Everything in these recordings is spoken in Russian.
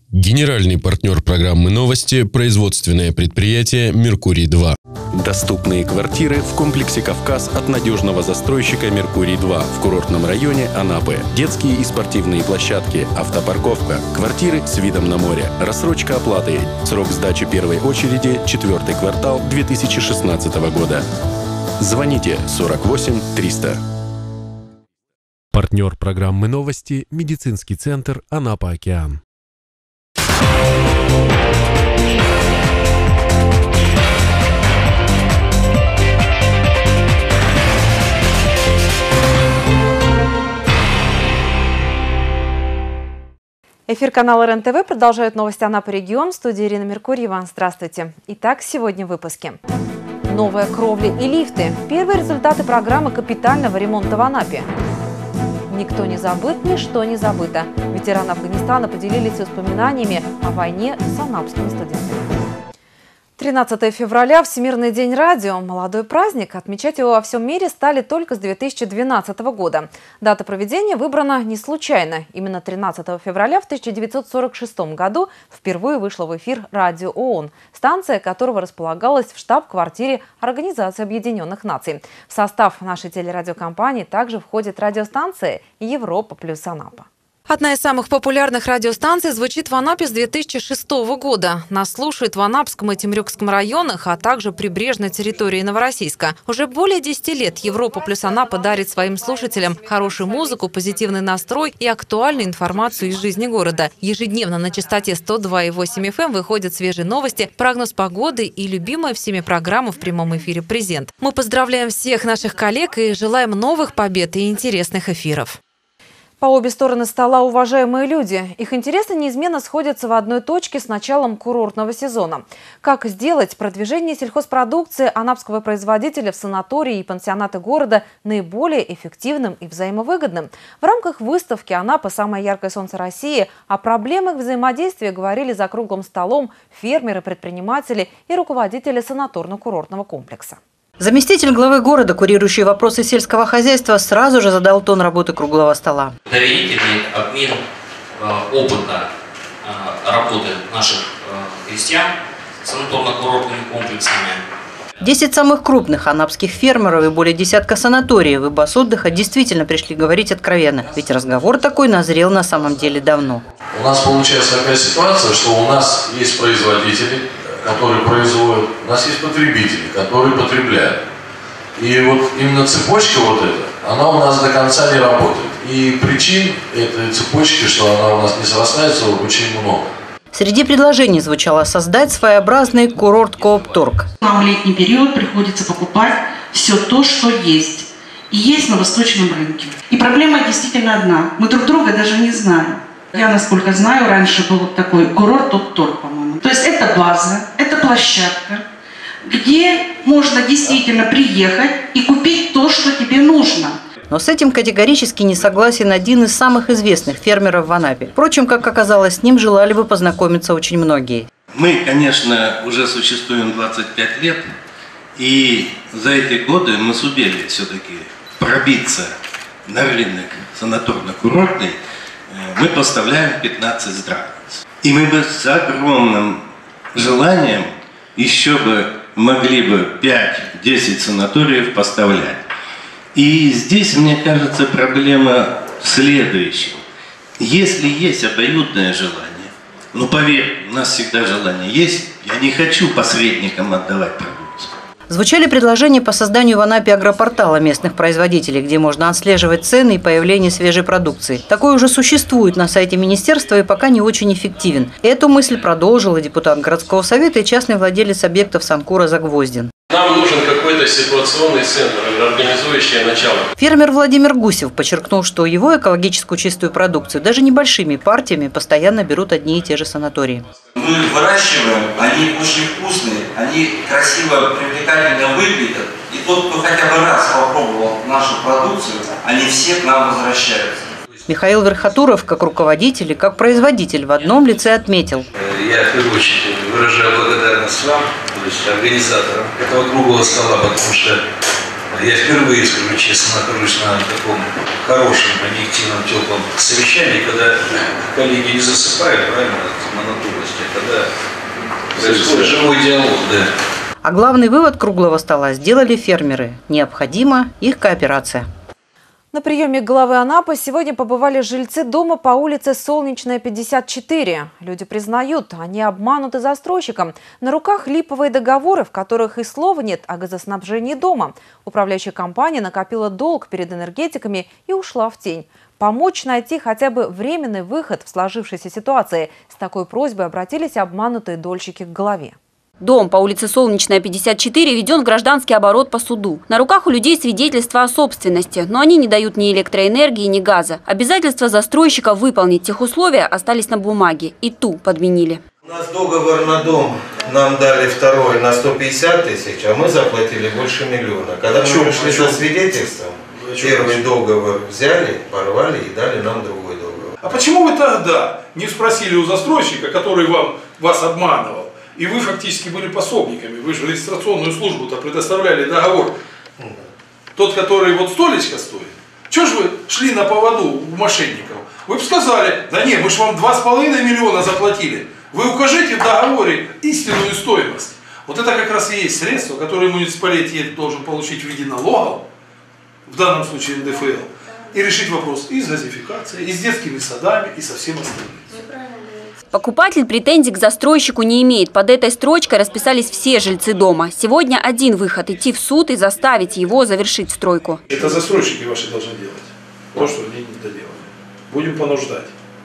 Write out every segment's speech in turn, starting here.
Генеральный партнер программы «Новости» – производственное предприятие «Меркурий-2». Доступные квартиры в комплексе «Кавказ» от надежного застройщика «Меркурий-2» в курортном районе Анапы. Детские и спортивные площадки, автопарковка, квартиры с видом на море, рассрочка оплаты. Срок сдачи первой очереди – 4-й квартал 2016 года. Звоните 48 300. Партнер программы «Новости» – медицинский центр «Анапа-Океан». Эфир канала РЕН-ТВ продолжает новости Анапы регион. В студии Ирина Меркурьева. Здравствуйте. Итак, сегодня в выпуске. Новая кровля и лифты. Первые результаты программы капитального ремонта в Анапе. Никто не забыт, ничто не забыто. Ветераны Афганистана поделились воспоминаниями о войне с анапскими студентами. 13 февраля – Всемирный день радио. Молодой праздник. Отмечать его во всем мире стали только с 2012 года. Дата проведения выбрана не случайно. Именно 13 февраля в 1946 году впервые вышла в эфир радио ООН, станция которого располагалась в штаб-квартире Организации Объединенных Наций. В состав нашей телерадиокомпании также входит радиостанция «Европа плюс Анапа». Одна из самых популярных радиостанций звучит в Анапе с 2006 года. Нас слушают в Анапском и Темрюкском районах, а также прибрежной территории Новороссийска. Уже более 10 лет Европа плюс Анапа дарит своим слушателям хорошую музыку, позитивный настрой и актуальную информацию из жизни города. Ежедневно на частоте 102,8 FM выходят свежие новости, прогноз погоды и любимая всеми программа в прямом эфире «Презент». Мы поздравляем всех наших коллег и желаем новых побед и интересных эфиров. По обе стороны стола уважаемые люди. Их интересы неизменно сходятся в одной точке с началом курортного сезона. Как сделать продвижение сельхозпродукции анапского производителя в санатории и пансионаты города наиболее эффективным и взаимовыгодным? В рамках выставки «Анапа. Самое яркое солнце России» о проблемах взаимодействия говорили за круглым столом фермеры, предприниматели и руководители санаторно-курортного комплекса. Заместитель главы города, курирующий вопросы сельского хозяйства, сразу же задал тон работы круглого стола. Доверительный обмен опыта работы наших крестьян с санаторно-курортными комплексами. 10 самых крупных анапских фермеров и более десятка санаториев и баз отдыха действительно пришли говорить откровенно. Ведь разговор такой назрел на самом деле давно. У нас получается такая ситуация, что у нас есть производители, которые производят, у нас есть потребители, которые потребляют. И вот именно цепочка вот эта, она у нас до конца не работает. И причин этой цепочки, что она у нас не срастается, очень много. Среди предложений звучало создать своеобразный курорт-коопторг. Нам в летний период приходится покупать все то, что есть. И есть на восточном рынке. И проблема действительно одна. Мы друг друга даже не знаем. Я, насколько знаю, раньше был такой курорт-коопторг, по-моему. То есть это база, это площадка, где можно действительно приехать и купить то, что тебе нужно. Но с этим категорически не согласен один из самых известных фермеров в Анапе. Впрочем, как оказалось, с ним желали бы познакомиться очень многие. Мы, конечно, уже существуем 25 лет, и за эти годы мы сумели все-таки пробиться на рынок санаторно-курортный. Мы поставляем 15 здравниц. И мы бы с огромным желанием еще бы могли бы 5-10 санаториев поставлять. И здесь, мне кажется, проблема в следующем. Если есть обоюдное желание, ну поверь, у нас всегда желание есть, я не хочу посредникам отдавать продукцию. Звучали предложения по созданию в Анапе агропортала местных производителей, где можно отслеживать цены и появление свежей продукции. Такой уже существует на сайте министерства и пока не очень эффективен. Эту мысль продолжил и депутат городского совета, и частный владелец объектов Санкура Загвоздин. Нам нужен какой-то ситуационный центр, организующее начало. Фермер Владимир Гусев подчеркнул, что его экологическую чистую продукцию даже небольшими партиями постоянно берут одни и те же санатории. Мы выращиваем, они очень вкусные, они красиво, привлекательно выглядят. И тот, кто хотя бы раз попробовал нашу продукцию, они все к нам возвращаются. Михаил Верхотуров, как руководитель и как производитель, в одном лице отметил. Я, в первую очередь, выражаю благодарность вам, то есть организаторам этого круглого стола, потому что Я впервые, скажу честно, нахожусь на таком хорошем, объективном, теплом совещании, когда коллеги не засыпают, правильно, от монотонности, когда происходит живой диалог, да. А главный вывод круглого стола сделали фермеры. Необходима их кооперация. На приеме главы Анапы сегодня побывали жильцы дома по улице Солнечная, 54. Люди признают, они обмануты застройщиком. На руках липовые договоры, в которых и слова нет о газоснабжении дома. Управляющая компания накопила долг перед энергетиками и ушла в тень. Помочь найти хотя бы временный выход в сложившейся ситуации. С такой просьбой обратились обманутые дольщики к главе. Дом по улице Солнечная, 54 введен в гражданский оборот по суду. На руках у людей свидетельства о собственности, но они не дают ни электроэнергии, ни газа. Обязательства застройщика выполнить тех условия остались на бумаге. И ту подменили. У нас договор на дом, нам дали второй на 150 тысяч, а мы заплатили больше миллиона. Когда мы пришли за свидетельством, первый договор взяли, порвали и дали нам другой договор. А почему вы тогда не спросили у застройщика, который вас обманывал? И вы фактически были пособниками, вы же регистрационную службу-то предоставляли договор. Тот, который вот столечко стоит. Чего же вы шли на поводу у мошенников? Вы бы сказали, да нет, мы же вам 2,5 миллиона заплатили. Вы укажите в договоре истинную стоимость. Вот это как раз и есть средства, которые муниципалитет должен получить в виде налогов, в данном случае НДФЛ, и решить вопрос и с газификацией, и с детскими садами, и со всем остальным. Покупатель претензий к застройщику не имеет. Под этой строчкой расписались все жильцы дома. Сегодня один выход – идти в суд и заставить его завершить стройку. Это застройщики ваши должны делать. То, что они не доделали. Будем понуждать.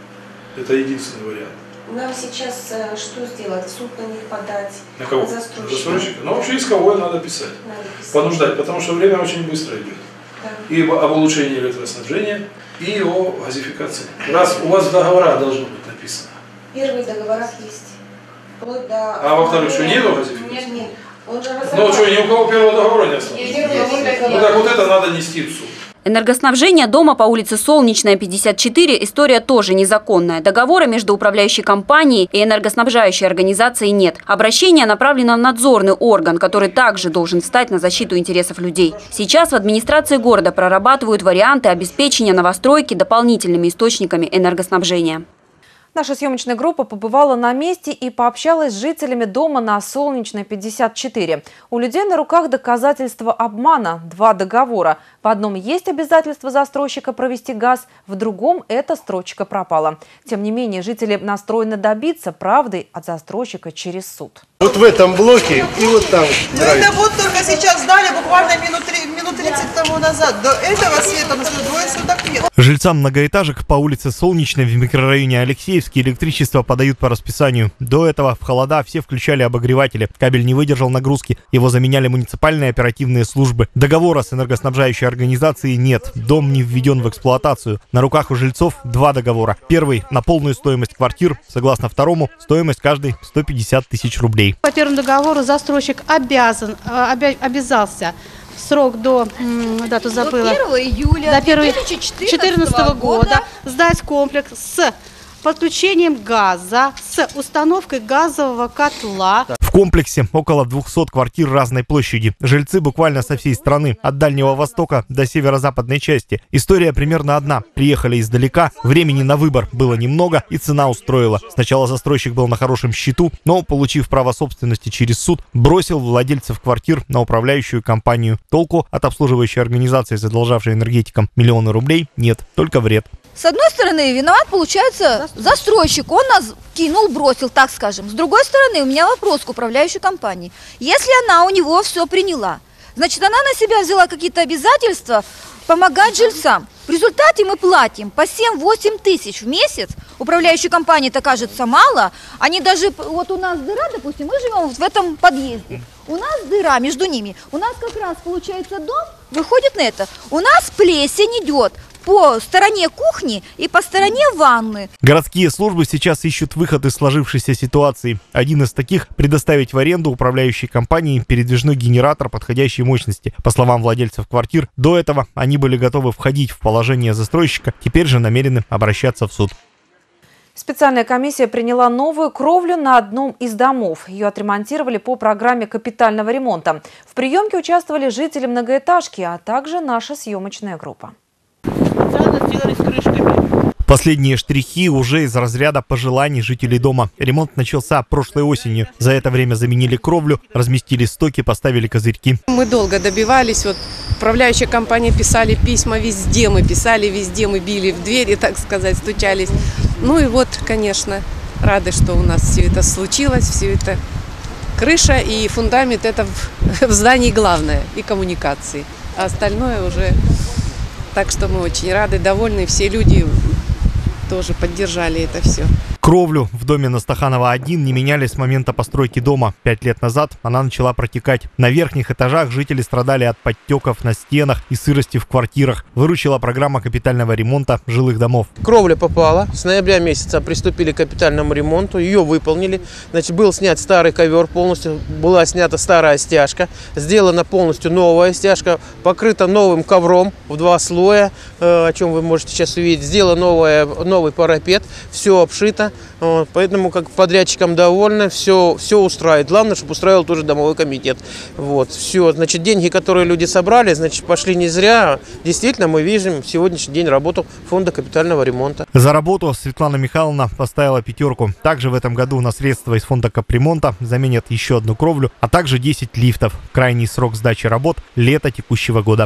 Это единственный вариант. Нам сейчас что сделать? В суд на них подать? На кого? Застройщика. Ну, вообще исковое надо писать. Понуждать, потому что время очень быстро идет. Да. И об улучшении электроснабжения, и о газификации. Раз у вас в договорах должно быть написано. Первый договорах есть. Вплоть до... А во вторых что, нету газификации? Нет. Он же ну что, ни у кого первого договора не осталось? Ну так вот это надо нести в суд. Энергоснабжение дома по улице Солнечная, 54 – история тоже незаконная. Договора между управляющей компанией и энергоснабжающей организацией нет. Обращение направлено в надзорный орган, который также должен встать на защиту интересов людей. Сейчас в администрации города прорабатывают варианты обеспечения новостройки дополнительными источниками энергоснабжения. Наша съемочная группа побывала на месте и пообщалась с жителями дома на Солнечной, 54. У людей на руках доказательства обмана – 2 договора. В одном есть обязательство застройщика провести газ, в другом эта строчка пропала. Тем не менее, жители настроены добиться правды от застройщика через суд. Вот в этом блоке и вот там. Это вот только сейчас сдали, буквально минут 30 тому назад. До этого света у нас двое суток нет. Жильцам многоэтажек по улице Солнечной в микрорайоне Алексеевский электричество подают по расписанию. До этого в холода все включали обогреватели. Кабель не выдержал нагрузки. Его заменяли муниципальные оперативные службы. Договора с энергоснабжающей организацией нет. Дом не введен в эксплуатацию. На руках у жильцов 2 договора. Первый на полную стоимость квартир. Согласно второму, стоимость каждой 150 тысяч рублей. По первому договору застройщик обязался в срок до, дату забыла, до 1 июля 2014 года сдать комплекс с подключением газа, с установкой газового котла. В комплексе около 200 квартир разной площади. Жильцы буквально со всей страны, от Дальнего Востока до северо-западной части. История примерно одна. Приехали издалека, времени на выбор было немного и цена устроила. Сначала застройщик был на хорошем счету, но, получив право собственности через суд, бросил владельцев квартир на управляющую компанию. Толку от обслуживающей организации, задолжавшей энергетикам миллионы рублей, нет, только вред. С одной стороны, виноват, получается, застройщик. Он нас кинул, бросил, так скажем. С другой стороны, у меня вопрос к управляющей компании. Если она у него все приняла, значит, она на себя взяла какие-то обязательства помогать жильцам. В результате мы платим по 7-8 тысяч в месяц. Управляющей компании это кажется мало. Они даже, вот у нас дыра, допустим, мы живем в этом подъезде. У нас дыра между ними. У нас как раз, получается, дом выходит на это. У нас плесень идет по стороне кухни и по стороне ванны. Городские службы сейчас ищут выход из сложившейся ситуации. Один из таких – предоставить в аренду управляющей компании передвижной генератор подходящей мощности. По словам владельцев квартир, до этого они были готовы входить в положение застройщика, теперь же намерены обращаться в суд. Специальная комиссия приняла новую кровлю на одном из домов. Ее отремонтировали по программе капитального ремонта. В приемке участвовали жители многоэтажки, а также наша съемочная группа. Последние штрихи уже из разряда пожеланий жителей дома. Ремонт начался прошлой осенью. За это время заменили кровлю, разместили стоки, поставили козырьки. Мы долго добивались. Вот управляющая компания писали письма везде. Мы писали везде, мы били в двери, так сказать, стучались. Ну и вот, конечно, рады, что у нас все это случилось, все это. Крыша и фундамент – это в здании главное, и коммуникации. А остальное уже… Так что мы очень рады, довольны, все люди тоже поддержали это все. Кровлю в доме на Стаханова 1 не меняли с момента постройки дома. 5 лет назад она начала протекать. На верхних этажах жители страдали от подтеков на стенах и сырости в квартирах. Выручила программа капитального ремонта жилых домов. Кровля попала. С ноября месяца приступили к капитальному ремонту. Ее выполнили. Значит, был снят старый ковер полностью. Была снята старая стяжка. Сделана полностью новая стяжка. Покрыта новым ковром в 2 слоя. О чем вы можете сейчас увидеть. Сделан новый парапет. Все обшито. Поэтому как подрядчикам довольны, все устраивает. Главное, чтобы устраивал тоже домовой комитет. Вот, все. Значит, деньги, которые люди собрали, значит, пошли не зря. Действительно, мы видим в сегодняшний день работу фонда капитального ремонта. За работу Светлана Михайловна поставила 5. Также в этом году на средства из фонда капремонта заменят еще 1 кровлю, а также 10 лифтов. Крайний срок сдачи работ – лето текущего года.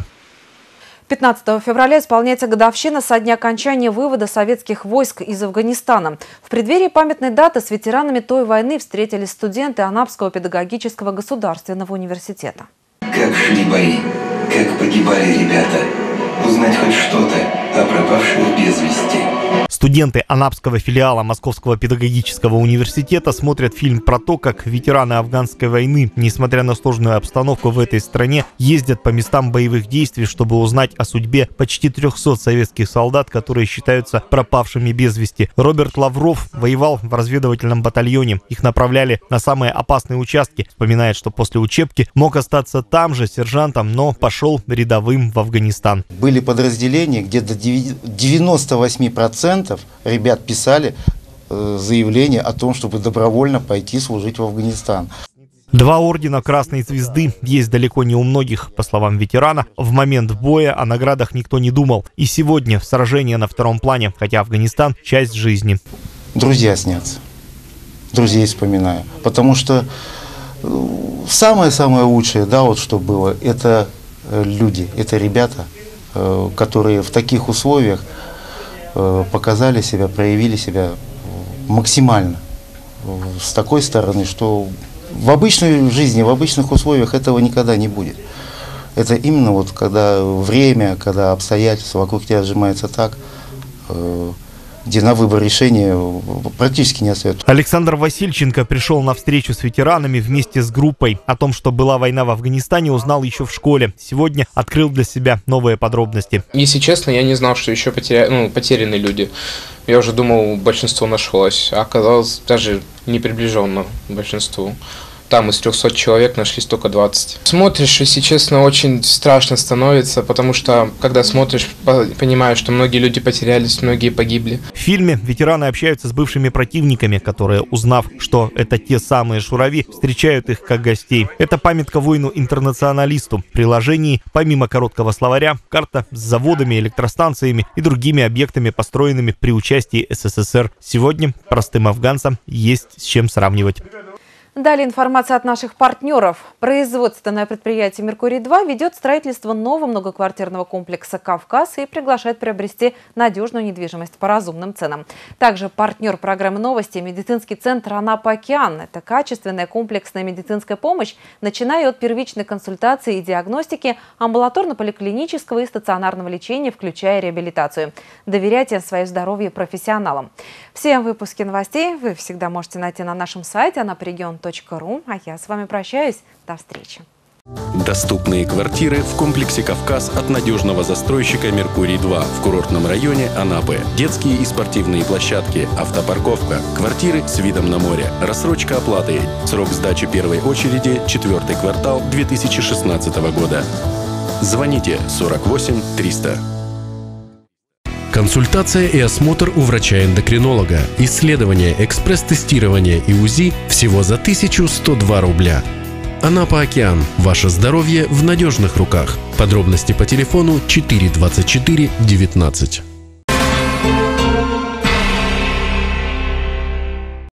15 февраля исполняется годовщина со дня окончания вывода советских войск из Афганистана. В преддверии памятной даты с ветеранами той войны встретились студенты Анапского педагогического государственного университета. Как шли бои, как погибали ребята. Узнать хоть что-то о пропавших без вести. Студенты Анапского филиала Московского педагогического университета смотрят фильм про то, как ветераны афганской войны, несмотря на сложную обстановку в этой стране, ездят по местам боевых действий, чтобы узнать о судьбе почти 300 советских солдат, которые считаются пропавшими без вести. Роберт Лавров воевал в разведывательном батальоне. Их направляли на самые опасные участки. Вспоминает, что после учебки мог остаться там же сержантом, но пошел рядовым в Афганистан. Были подразделения, где до 98% ребят писали заявление о том, чтобы добровольно пойти служить в Афганистан. 2 ордена Красной Звезды есть далеко не у многих. По словам ветерана, в момент боя о наградах никто не думал. И сегодня сражение на 2-м плане, хотя Афганистан – часть жизни. Друзья снятся. Друзей вспоминаю. Потому что самое-самое лучшее, да, вот что было, это люди, это ребята, которые в таких условиях показали себя, проявили себя максимально. С такой стороны, что в обычной жизни, в обычных условиях этого никогда не будет. Это именно вот когда время, когда обстоятельства вокруг тебя сжимаются так, где на выбор решения практически не остается. Александр Васильченко пришел на встречу с ветеранами вместе с группой. О том, что была война в Афганистане, узнал еще в школе. Сегодня открыл для себя новые подробности. Если честно, я не знал, что еще потеряны люди. Я уже думал, большинство нашлось, а оказалось даже не приближенно к большинству. Там из 300 человек нашлись только 20. Смотришь, если честно, очень страшно становится, потому что, когда смотришь, понимаешь, что многие люди потерялись, многие погибли. В фильме ветераны общаются с бывшими противниками, которые, узнав, что это те самые шурави, встречают их как гостей. Это памятка воину-интернационалисту. В приложении, помимо короткого словаря, карта с заводами, электростанциями и другими объектами, построенными при участии СССР. Сегодня простым афганцам есть с чем сравнивать. Далее информация от наших партнеров. Производственное предприятие «Меркурий-2» ведет строительство нового многоквартирного комплекса «Кавказ» и приглашает приобрести надежную недвижимость по разумным ценам. Также партнер программы «Новости» – медицинский центр «Анапа-Океан». Это качественная комплексная медицинская помощь, начиная от первичной консультации и диагностики, амбулаторно-поликлинического и стационарного лечения, включая реабилитацию. Доверяйте свое здоровье профессионалам. Все выпуски новостей вы всегда можете найти на нашем сайте anaporegion.ru. А я с вами прощаюсь. До встречи. Доступные квартиры в комплексе «Кавказ» от надежного застройщика «Меркурий-2» в курортном районе Анапы. Детские и спортивные площадки, автопарковка, квартиры с видом на море, рассрочка оплаты. Срок сдачи первой очереди – 4-й квартал 2016 года. Звоните 48 300. Консультация и осмотр у врача-эндокринолога. Исследование, экспресс-тестирование и УЗИ всего за 1102 рубля. Анапа Океан. Ваше здоровье в надежных руках. Подробности по телефону 4 24 19.